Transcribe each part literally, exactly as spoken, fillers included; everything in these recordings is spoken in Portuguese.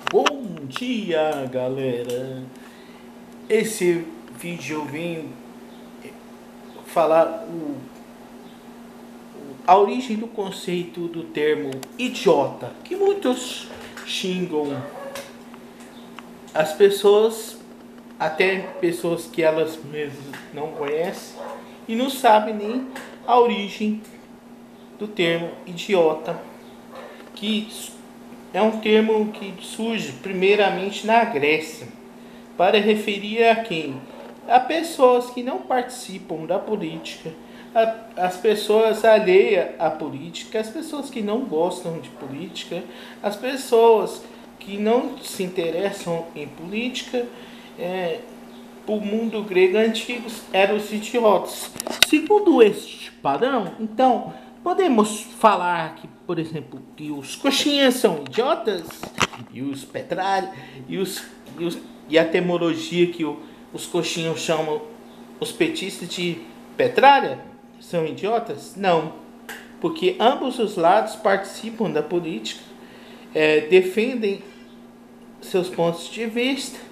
Bom dia, galera. Esse vídeo eu venho falar o, a origem do conceito do termo idiota, que muitos xingam as pessoas, até pessoas que elas mesmas não conhecem e não sabem nem a origem do termo idiota, que é um termo que surge primeiramente na Grécia, para referir a quem? A pessoas que não participam da política, a, as pessoas alheias à política, as pessoas que não gostam de política, as pessoas que não se interessam em política. É, o mundo grego antigo eram os idiotas. Segundo este padrão, então, podemos falar que, por exemplo, que os coxinhas são idiotas e os petralhas e, os, e, os, e a etimologia que o, os coxinhos chamam os petistas de petralha são idiotas? Não, porque ambos os lados participam da política, é, defendem seus pontos de vista,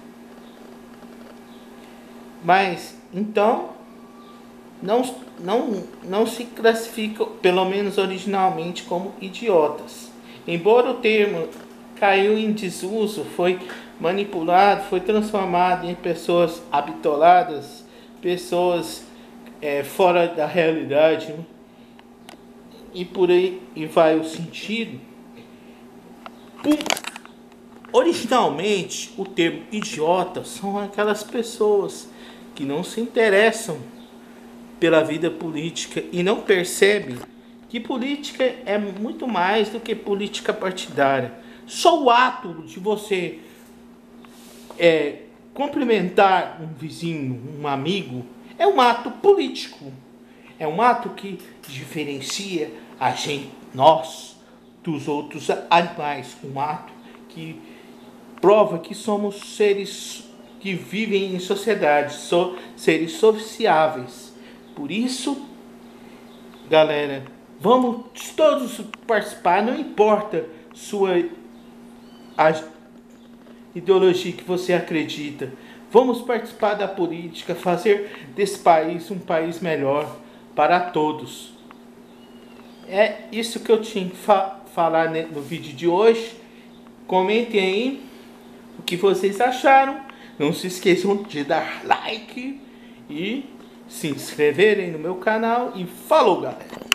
mas então não, não, não se classificam, pelo menos originalmente, como idiotas. Embora o termo caiu em desuso, foi manipulado, foi transformado em pessoas habitoladas, pessoas é, fora da realidade, e por aí e vai o sentido. Por, originalmente, o termo idiota são aquelas pessoas que não se interessam pela vida política e não percebem que política é muito mais do que política partidária. Só o ato de você é, cumprimentar um vizinho, um amigo, é um ato político. É um ato que diferencia a gente, nós, dos outros animais. Um ato que prova que somos seres que vivem em sociedade, so, seres sociáveis. Por isso, galera, vamos todos participar, não importa sua a ideologia que você acredita. Vamos participar da política, fazer desse país um país melhor para todos. É isso que eu tinha que fa falar no vídeo de hoje. Comentem aí o que vocês acharam. Não se esqueçam de dar like e se inscreverem no meu canal. E falou, galera!